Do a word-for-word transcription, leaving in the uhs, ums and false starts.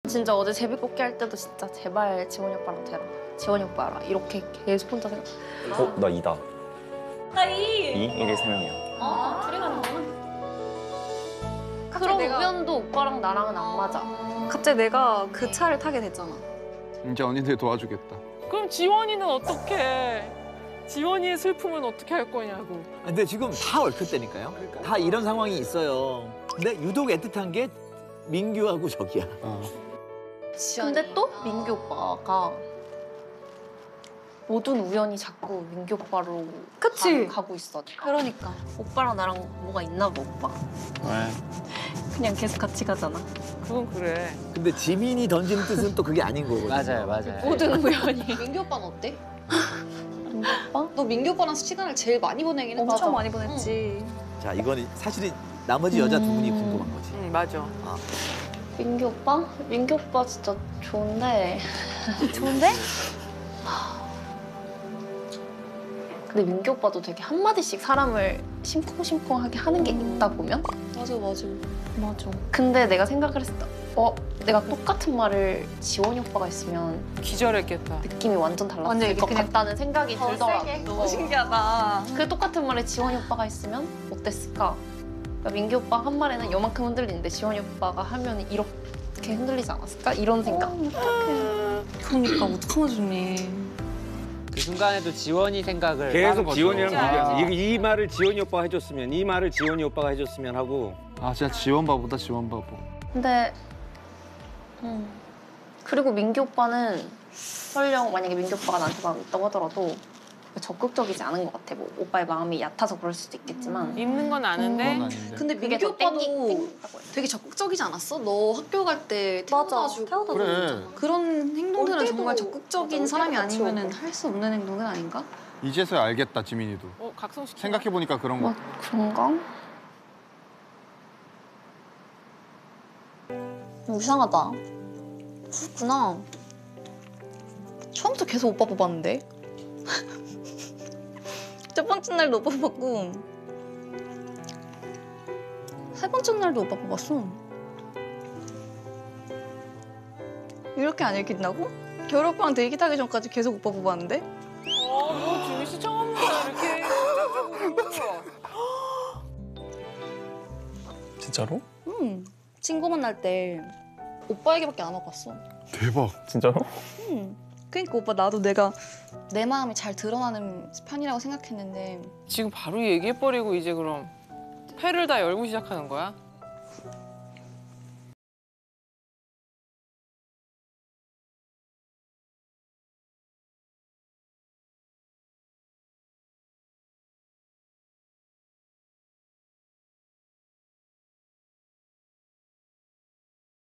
진짜 어제 제비뽑기 할 때도 진짜 제발 지원이 오빠랑 되라. 지원이 오빠 알아. 이렇게 계속 혼자 생각. 어? 나 이다. 나 이. 이? 일이 세 명이야. 아, 둘이 가는구나. 그런 내가- 우연도 오빠랑 나랑은 안 맞아. 갑자기 내가 그 차를 타게 됐잖아. 이제 언니들 도와주겠다. 그럼 지원이는 어떻게? 지원이의 슬픔은 어떻게 할 거냐고. 근데 지금 다 얽혔다니까요. 다 이런 상황이 있어요. 근데 유독 애틋한 게 민규하고 저기야. 어. 근데 또 민규 오빠가 모든 우연이 자꾸 민규 오빠로 그치? 가, 가고 있어. 그러니까. 오빠랑 나랑 뭐가 있나 봐, 오빠. 왜? 그냥 계속 같이 가잖아. 그건 그래. 근데 지민이 던지는 뜻은 또 그게 아닌 거거든요. 맞아요, 맞아요. 모든 우연이. 민규 오빠는 어때? 민규 오빠? 너 민규 오빠랑 시간을 제일 많이 보내긴 했다. 엄청 많이 보냈지. 자, 이건 사실은 나머지 여자 두 분이 음. 궁금한 거지. 응, 맞아. 민규 오빠? 민규 오빠 진짜 좋은데. 좋은데? 근데 민규 오빠도 되게 한마디씩 사람을 심쿵심쿵하게 하는 게 있다 보면? 맞아 맞아. 맞아. 근데 내가 생각을 했어. 어, 내가 똑같은 말을 지원이 오빠가 했으면 기절했겠다. 느낌이 완전 완전 달랐을 이렇게 것 그냥 같다는 생각이 더 들더라고. 세게. 너무 신기하다. 그 똑같은 말에 지원이 오빠가 했으면 어땠을까? 그러니까 민규 오빠 한 말에는 요만큼 흔들리는데 지원이 오빠가 하면 이렇게 흔들리지 않았을까? 이런 생각. 그러니까 어떡하면 좋니. 그 순간에도 지원이 생각을 계속 하는 거죠. 지원이랑 진짜. 비교하면서 이, 이 말을 지원이 오빠가 해줬으면 이 말을 지원이 오빠가 해줬으면 하고. 아 진짜 지원 바보다 지원 바보. 근데 음. 그리고 민규 오빠는 설령 만약에 민규 오빠가 나한테 마음이 있다고 하더라도 적극적이지 않은 것 같아. 뭐 오빠의 마음이 얕아서 그럴 수도 있겠지만 있는 건 아는데. 그건 아닌데. 근데 그게 민규 더 오빠도 땡기, 땡긴다고 해요. 되게 적극적이지 않았어? 너 학교 갈 때 맞아. 태워다 주고 태워다 그래. 그런 행동들은 올 때도- 정말 적극적인 맞아, 올 사람이 때도 같이 아니면은 할 수 없는 행동은 아닌가? 이제서야 알겠다 지민이도. 어, 각성시켜. 생각해 보니까 그런 거. 뭐 그런가? 이상하다. 그렇구나. 처음부터 계속 오빠 뽑았는데? 첫 번째 날도 오빠 뽑았고 세 번째 날도 오빠 뽑았어. 이렇게 안 읽힌다고? 겨울 오빠랑 데이트하기 전까지 계속 오빠 뽑았는데? 어, 뭐 지민 씨 처음부터 이렇게 적극적으로. 진짜로? 응. 친구 만날 때 오빠에게밖에 안 와봤어. 대박. 진짜로? 응. 그러니까 오빠 나도 내가 내 마음이 잘 드러나는 편이라고 생각했는데 지금 바로 얘기해버리고 이제 그럼 회를 다 열고 시작하는 거야?